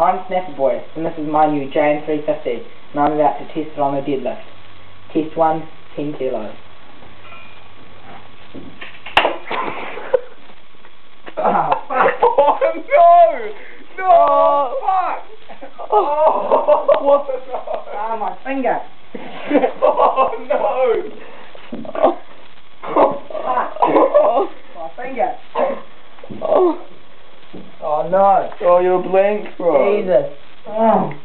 I'm Snapper Boy, and this is my new JM350, and I'm about to test it on a deadlift. Test 1, 10 kilos. Oh, fuck! Oh no! No! Fuck! Oh! What? Ah, my finger! Oh no! Fuck! My finger! Oh no! Oh, you're blank, bro. Jesus! Oh.